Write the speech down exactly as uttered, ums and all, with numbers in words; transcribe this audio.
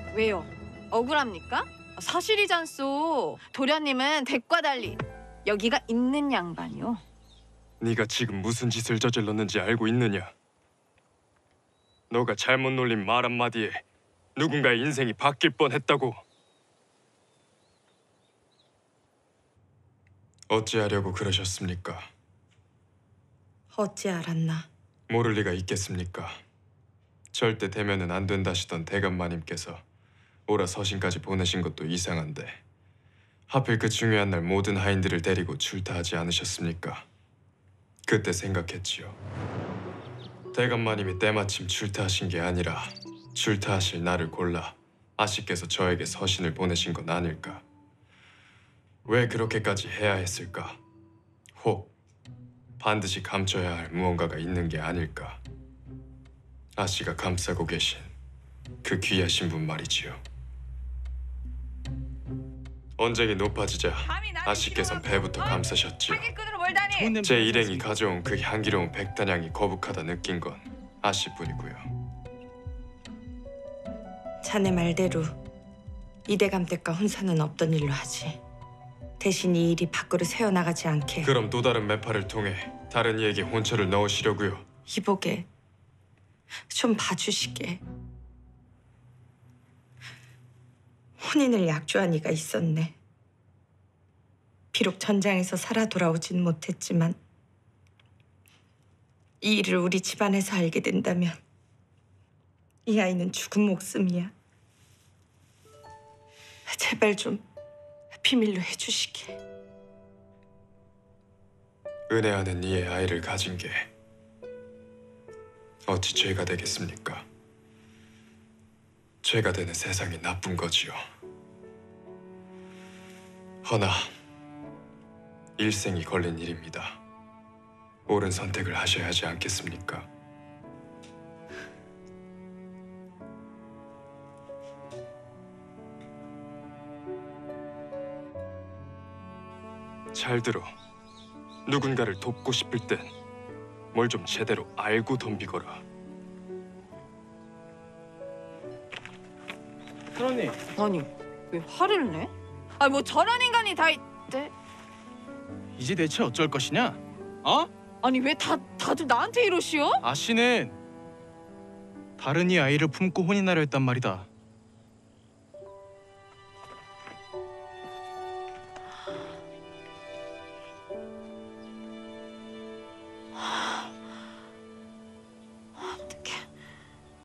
왜요? 억울합니까? 사실이잖소. 도련님은 댁과 달리 여기가 있는 양반이요. 네가 지금 무슨 짓을 저질렀는지 알고 있느냐? 너가 잘못 놀린 말 한마디에 누군가의 인생이 바뀔 뻔했다고. 어찌하려고 그러셨습니까? 어찌 알았나? 모를 리가 있겠습니까? 절대 되면은 안 된다시던 대감마님께서 오라 서신까지 보내신 것도 이상한데 하필 그 중요한 날 모든 하인들을 데리고 출타하지 않으셨습니까? 그때 생각했지요. 대감마님이 때마침 출타하신 게 아니라 출타하실 날을 골라 아씨께서 저에게 서신을 보내신 건 아닐까? 왜 그렇게까지 해야 했을까? 혹 반드시 감춰야 할 무언가가 있는 게 아닐까? 아씨가 감싸고 계신 그 귀하신 분 말이지요. 언쟁이 높아지자 아씨께선 배부터 감싸셨지요. 제 일행이 가져온 그 향기로운 백단향이 거북하다 느낀 건 아씨뿐이고요. 자네 말대로 이대감 댁과 혼사는 없던 일로 하지. 대신 이 일이 밖으로 새어나가지 않게. 그럼 또 다른 매파를 통해 다른 이에게 혼처를 넣으시려고요. 이보게 좀 봐주시게. 혼인을 약조한 이가 있었네. 비록 전장에서 살아 돌아오진 못했지만 이 일을 우리 집안에서 알게 된다면 이 아이는 죽은 목숨이야. 제발 좀 비밀로 해주시게. 은혜하는 이의 아이를 가진 게 어찌 죄가 되겠습니까? 죄가 되는 세상이 나쁜 거지요. 허나 일생이 걸린 일입니다. 옳은 선택을 하셔야 하지 않겠습니까? 잘 들어. 누군가를 돕고 싶을 땐 뭘 좀 제대로 알고 덤비거라. 사장님. 아니, 왜 화를 내? 아니 뭐 저런 인간이 다 있대? 이제 대체 어쩔 것이냐? 어? 아니 왜 다 다들 나한테 이러시오? 아씨는 다른 이 아이를 품고 혼인하려 했단 말이다.